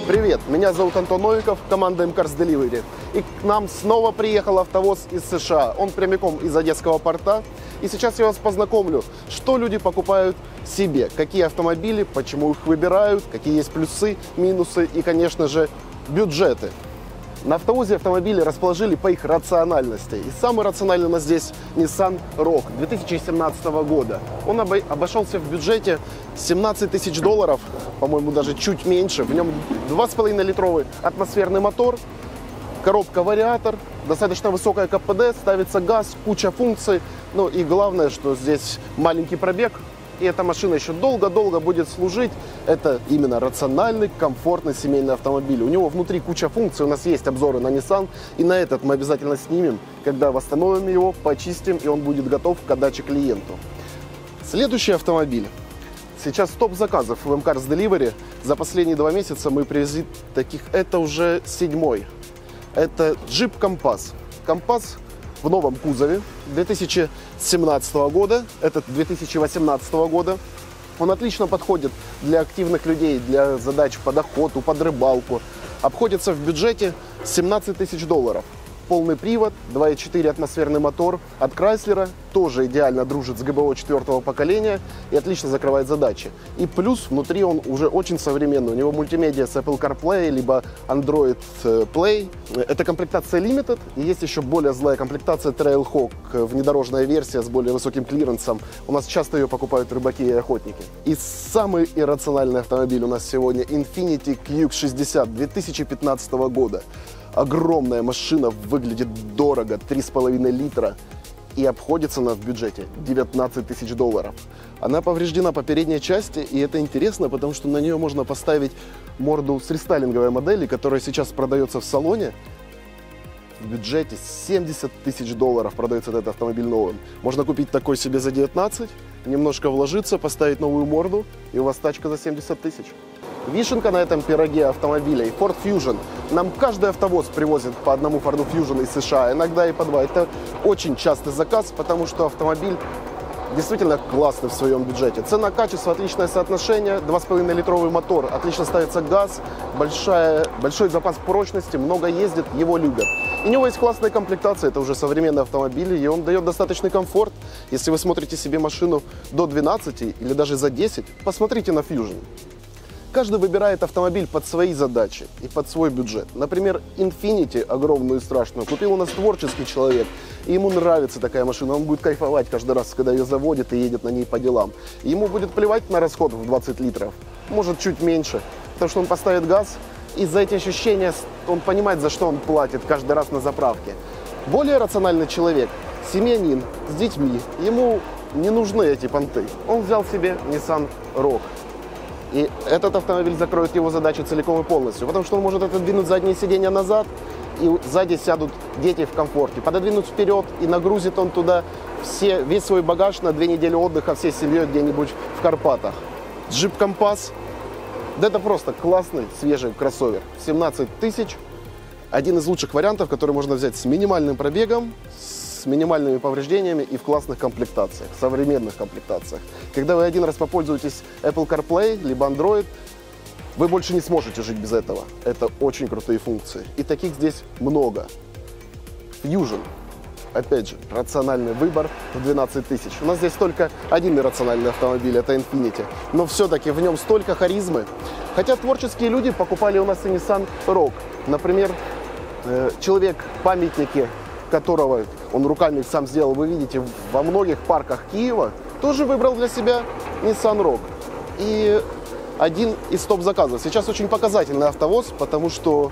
Привет, меня зовут Антон Новиков, команда M-Cars Delivery. И к нам снова приехал автовоз из США. Он прямиком из Одесского порта. И сейчас я вас познакомлю, что люди покупают себе, какие автомобили, почему их выбирают, какие есть плюсы, минусы и, конечно же, бюджеты. На автовозе автомобили расположили по их рациональности. И самый рациональный у нас здесь Nissan Rogue 2017 года. Он обошелся в бюджете 17 тысяч долларов, по-моему, даже чуть меньше. В нем 2,5-литровый атмосферный мотор, коробка-вариатор, достаточно высокая КПД, ставится газ, куча функций. Ну и главное, что здесь маленький пробег. И эта машина еще долго-долго будет служить. Это именно рациональный, комфортный семейный автомобиль. У него внутри куча функций. У нас есть обзоры на Nissan. И на этот мы обязательно снимем, когда восстановим его, почистим, и он будет готов к отдаче клиенту. Следующий автомобиль. Сейчас топ заказов в M-Cars Delivery. За последние 2 месяца мы привезли таких. Это уже 7-й. Это Jeep Compass. Compass в новом кузове 2017 года, этот 2018 года. Он отлично подходит для активных людей, для задач под охоту, под рыбалку. Обходится в бюджете 17 тысяч долларов. Полный привод, 2.4 атмосферный мотор от Chrysler, тоже идеально дружит с ГБО 4-го поколения и отлично закрывает задачи. И плюс внутри он уже очень современный. У него мультимедиа с Apple CarPlay, либо Android Play. Это комплектация Limited, и есть еще более злая комплектация Trailhawk, внедорожная версия с более высоким клиренсом. У нас часто ее покупают рыбаки и охотники. И самый иррациональный автомобиль у нас сегодня Infiniti QX60 2015 года. Огромная машина, выглядит дорого, 3,5 литра, и обходится она в бюджете 19 тысяч долларов. Она повреждена по передней части, и это интересно, потому что на нее можно поставить морду с рестайлинговой модели, которая сейчас продается в салоне. В бюджете 70 тысяч долларов продается этот автомобиль новым. Можно купить такой себе за 19, немножко вложиться, поставить новую морду, и у вас тачка за 70 тысяч. Вишенка на этом пироге автомобилей Ford Fusion. Нам каждый автовоз привозит по одному Ford Fusion из США, иногда и по 2. Это очень частый заказ, потому что автомобиль действительно классный в своем бюджете. Цена-качество, отличное соотношение, 2,5-литровый мотор, отлично ставится газ, большой запас прочности, много ездит, его любят. И у него есть классная комплектация, это уже современный автомобиль, и он дает достаточный комфорт. Если вы смотрите себе машину до 12 или даже за 10, посмотрите на Fusion. Каждый выбирает автомобиль под свои задачи и под свой бюджет. Например, Infiniti, огромную и страшную, купил у нас творческий человек, и ему нравится такая машина, он будет кайфовать каждый раз, когда ее заводит и едет на ней по делам. И ему будет плевать на расход в 20 литров, может чуть меньше, потому что он поставит газ, и за эти ощущения он понимает, за что он платит каждый раз на заправке. Более рациональный человек, семьянин, с детьми, ему не нужны эти понты. Он взял себе Nissan Rogue. И этот автомобиль закроет его задачу целиком и полностью, потому что он может отодвинуть заднее сиденье назад, и сзади сядут дети в комфорте. Пододвинуть вперед, и нагрузит он туда весь свой багаж на 2 недели отдыха всей семьей где-нибудь в Карпатах. Jeep Compass, да это просто классный, свежий кроссовер. 17 тысяч, один из лучших вариантов, который можно взять с минимальным пробегом, с минимальными повреждениями и в классных комплектациях, современных комплектациях. Когда вы один раз попользуетесь Apple CarPlay, либо Android, вы больше не сможете жить без этого. Это очень крутые функции. И таких здесь много. Fusion. Опять же, рациональный выбор в 12 тысяч. У нас здесь только один иррациональный автомобиль, это Infiniti. Но все-таки в нем столько харизмы. Хотя творческие люди покупали у нас и Nissan Rogue. Например, человек-памятники, которого он руками сам сделал, вы видите, во многих парках Киева, тоже выбрал для себя Nissan Rogue. И один из топ-заказов. Сейчас очень показательный автовоз, потому что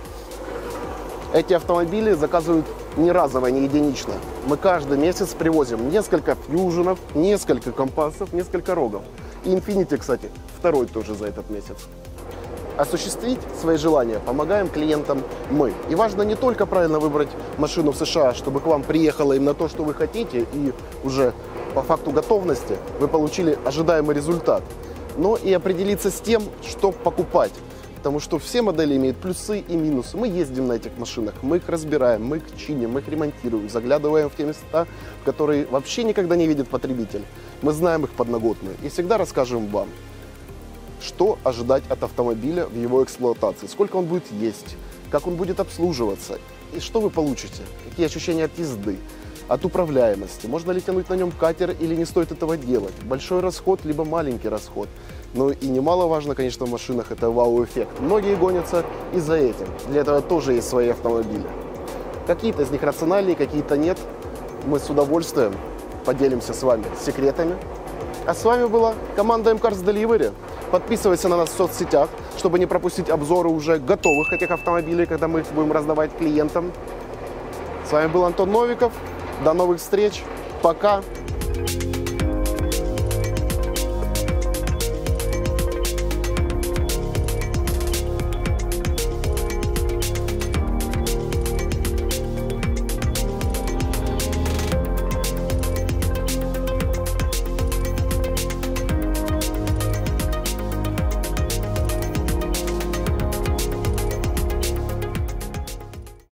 эти автомобили заказывают не разово, не единично. Мы каждый месяц привозим несколько фьюженов, несколько компассов, несколько рогов. И Infiniti, кстати, второй тоже за этот месяц. Осуществить свои желания помогаем клиентам мы. И важно не только правильно выбрать машину в США, чтобы к вам приехало именно то, что вы хотите, и уже по факту готовности вы получили ожидаемый результат, но и определиться с тем, что покупать. Потому что все модели имеют плюсы и минусы. Мы ездим на этих машинах, мы их разбираем, мы их чиним, мы их ремонтируем, заглядываем в те места, в которые вообще никогда не видит потребитель. Мы знаем их подноготную и всегда расскажем вам, что ожидать от автомобиля в его эксплуатации, сколько он будет есть, как он будет обслуживаться и что вы получите, какие ощущения от езды, от управляемости, можно ли тянуть на нем катер или не стоит этого делать, большой расход либо маленький расход. Ну и немаловажно, конечно, в машинах это вау-эффект. Многие гонятся и за этим. Для этого тоже есть свои автомобили. Какие-то из них рациональные, какие-то нет. Мы с удовольствием поделимся с вами секретами. А с вами была команда M-Cars Delivery. Подписывайся на нас в соцсетях, чтобы не пропустить обзоры уже готовых этих автомобилей, когда мы их будем раздавать клиентам. С вами был Антон Новиков. До новых встреч. Пока.